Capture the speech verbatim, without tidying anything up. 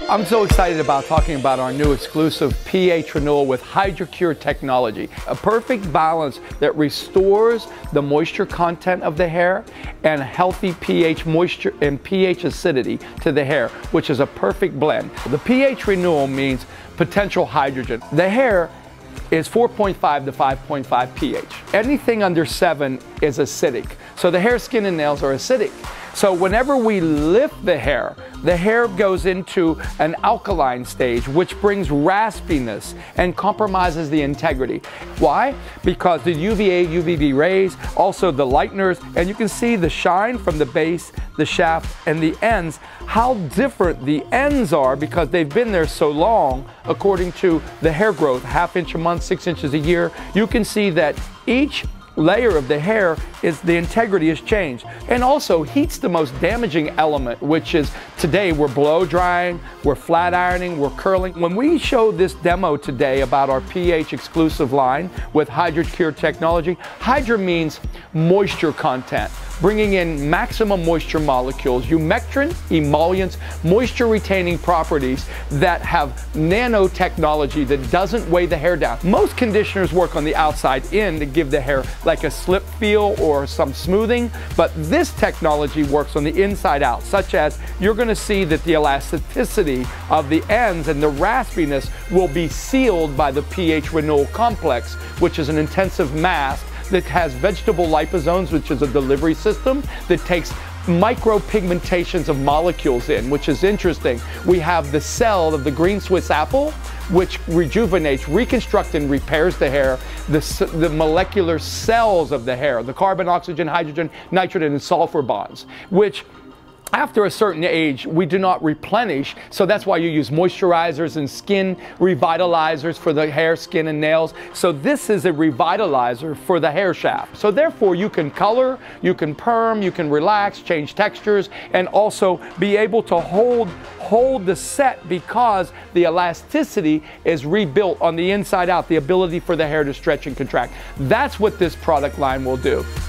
I'm so excited about talking about our new exclusive P H Renewal with Hydracure Technology. A perfect balance that restores the moisture content of the hair and healthy pH moisture and pH acidity to the hair, which is a perfect blend. The P H Renewal means potential hydrogen. The hair is four point five to five point five pH. Anything under seven is acidic. So the hair, skin, and nails are acidic. So whenever we lift the hair, the hair goes into an alkaline stage, which brings raspiness and compromises the integrity. Why? Because the U V A, U V B rays, also the lighteners, and you can see the shine from the base, the shaft, and the ends, how different the ends are because they've been there so long according to the hair growth, half inch a month, six inches a year. You can see that each layer of the hair is the integrity has changed. And also heat's the most damaging element, which is today we're blow drying, we're flat ironing, we're curling. When we show this demo today about our pH exclusive line with Hydracure Technology, Hydra means moisture content, bringing in maximum moisture molecules, humectant, emollients, moisture retaining properties that have nanotechnology that doesn't weigh the hair down. Most conditioners work on the outside in to give the hair like a slip feel or some smoothing, but this technology works on the inside out, such as you're going to see that the elasticity of the ends and the raspiness will be sealed by the P H Renewal Complex, which is an intensive mask that has vegetable liposomes, which is a delivery system that takes micropigmentations of molecules in, which is interesting. We have the cell of the green Swiss apple, which rejuvenates, reconstructs, and repairs the hair, the, the molecular cells of the hair, the carbon, oxygen, hydrogen, nitrogen, and sulfur bonds, which after a certain age, we do not replenish, so that's why you use moisturizers and skin revitalizers for the hair, skin, and nails. So this is a revitalizer for the hair shaft. So therefore, you can color, you can perm, you can relax, change textures, and also be able to hold, hold the set because the elasticity is rebuilt on the inside out, the ability for the hair to stretch and contract. That's what this product line will do.